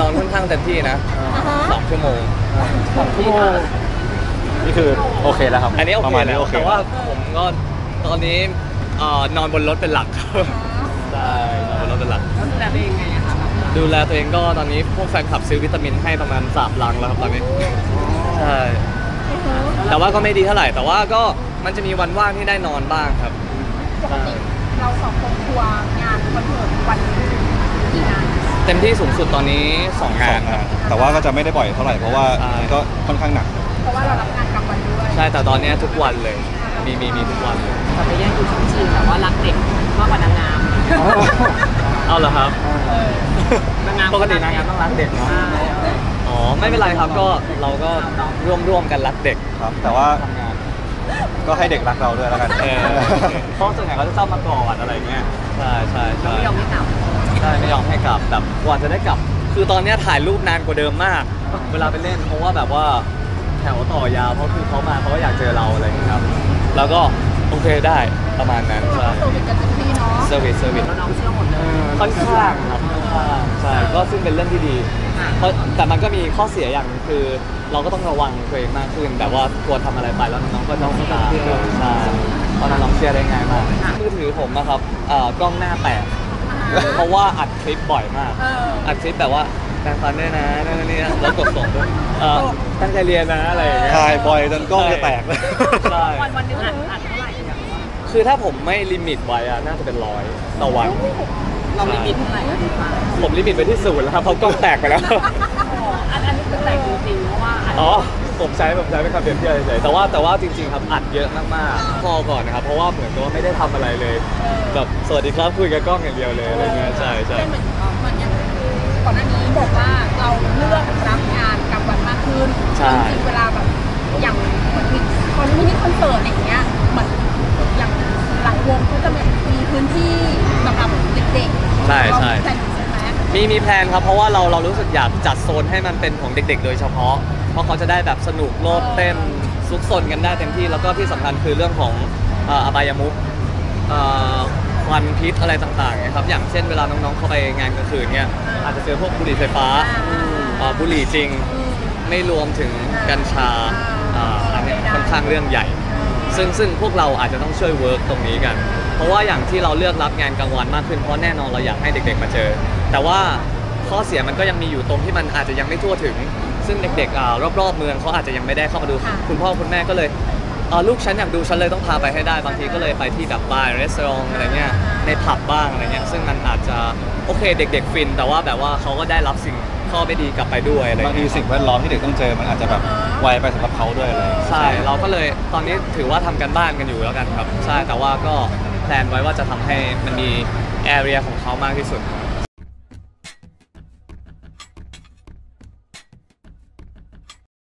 อนค่อนข้างเต็มที่นะ2 ชั่วโมงนี่คือโอเคแล้วครับอันนี้โอประเคมาณนี้แล้วโอเคแต่ว่าผมก็ตอนนี้นอนบนรถเป็นหลักใช่นอนบนรถเป็นหลักแล้วดูแลตัวเองไงอะคะดูแลตัวเองก็ตอนนี้พวกแฟนคลับซื้อวิตามินให้ประมาณ3 ลังแล้วครับตอนนี้ใช่แต่ว่าก็ไม่ดีเท่าไหร่แต่ว่าก็มันจะมีวันว่างที่ได้นอนบ้างครับปกติเรา2 คนทัวร์งานคอนเสิร์ตวันกี่งานเต็มที่สูงสุดตอนนี้2 งานครับแต่ว่าก็จะไม่ได้บ่อยเท่าไหร่เพราะว่าก็ค่อนข้างหนักเพราะว่าเรารับงานกลางวันด้วยใช่แต่ตอนนี้ทุกวันเลยมีทุกวันเลยจะไปแย่งดูช่องชิงแต่ว่ารักเด็กมากกว่านางงามเอาเหรอครับนางงามปกตินางงามต้องรักเด็กเนาะอ๋อไม่เป็นไรครับก็เราก็ร่วมกันรักเด็กครับแต่ว่าก็ให้เด็กรักเราด้วยแล้วกันเพราะส่วนใหญ่เขาจะชอบมากอดอะไรเงี้ยใช่ไม่ยอมให้กลับใช่ไม่ยอมให้กลับแบบกว่าจะได้กลับคือตอนนี้ถ่ายรูปนานกว่าเดิมมากเวลาไปเล่นเพราะว่าแบบว่าแถวต่อยาวเพราะคือเขามาเขาก็อยากเจอเราอะไรอย่างเงี้ยครับแล้วก็โอเคได้ประมาณนั้นใช่เซอร์วิสกันเต็มที่เนาะเซอร์วิสแล้วน้องเชื่อหมดเลยค่อนข้างครับค่อนข้างใช่ก็ซึ่งเป็นเรื่องที่ดีเพราะแต่มันก็มีข้อเสียอย่างนึงคือเราก็ต้องระวังตัวเองมากขึ้นแบบว่ากลัวทำอะไรไปแล้วน้องก็ต้องตามใช่เพราะน้องเชื่อได้ง่ายมากมือถือผมนะครับกล้องหน้าแตกเพราะว่าอัดคลิปบ่อยมากอัดคลิปแบบว่าแปรงฟันด้วยนะนั่นนี่แล้วกดส่งด้วยตั้งใจเรียนนะอะไรอย่างเงี้ยถ่ายบ่อยจนกล้องจะแตกเลยใช่วันนึงอัดเท่าไหร่อย่างว่าคือถ้าผมไม่ลิมิตไว้อะน่าจะเป็น100 ต่อวันเราลิมิตเท่าไหร่ผมลิมิตไปที่0แล้วครับเพราะกล้องแตกไปแล้วอันนี้คือแต่งจริงๆเพราะว่าอ๋อผมใช้เป็นคำเปรียบเทียบเฉยๆแต่ว่าจริงๆครับอัดเยอะมากๆพอก่อนนะครับเพราะว่าเหมือนกับว่าไม่ได้ทำอะไรเลยแบบสวัสดีครับคุยกับกล้องอย่างเดียวเลยอะไรเงี้ยใช่เหมือนอย่างก่อนหน้านี้บอกว่าเราเลือกรับงานกลางวันมากขึ้นจริงเวลาแบบอย่างเหมือนมินิคอนเสิร์ตอย่างเงี้ยเหมือนอย่างหลังวงก็จะมีพื้นที่สำหรับเด็กๆใช่มีแแพลนครับเพราะว่าเรารู้สึกอยากจัดโซนให้มันเป็นของเด็กๆโดยเฉพาะเพราะเขาจะได้แบบสนุกโลดเต้นซุกซนกันได้เต็มที่แล้วก็ที่สำคัญคือเรื่องของอบายมุขควันพิษอะไรต่างๆนะครับอย่างเช่นเวลาน้องๆเข้าไปงานกลางคืนเนี่ยอาจจะเจอพวกบุหรี่ไฟฟ้าบุหรี่จริงไม่รวมถึงกัญชาอันนี้ค่อนข้างเรื่องใหญ่ซึ่งพวกเราอาจจะต้องช่วยเวิร์กตรงนี้กันเพราะว่าอย่างที่เราเลือกรับงานกลางวันมากขึ้นเพราะแน่นอนเราอยากให้เด็กๆมาเจอแต่ว่าข้อเสียมันก็ยังมีอยู่ตรงที่มันอาจจะยังไม่ทั่วถึงซึ่งเด็กๆรอบๆเมืองเขาอาจจะยังไม่ได้เข้ามาดูคุณพ่อคุณแม่ก็เลยลูกฉันอยากดูฉันเลยต้องพาไปให้ได้บางทีก็เลยไปที่แบบบาร์รีสอร์ทอะไรเงี้ยในผับบ้างอะไรเงี้ยซึ่งมันอาจจะโอเคเด็กๆฟินแต่ว่าแบบว่าเขาก็ได้รับสิ่งข้อไม่ดีกลับไปด้วยอะไรบางทีสิ่งแวดล้อมที่เด็กต้องเจอมันอาจจะแบบไวไปสำหรับเขาด้วยอะไรใช่เราก็เลยตอนนี้ถือว่าทำกันบ้านกันอยู่แล้วกันครับใช่แต่ว่าก็แพลนไว้ว่าจะทำให้มันมีแอเรียของเขามากที่สุด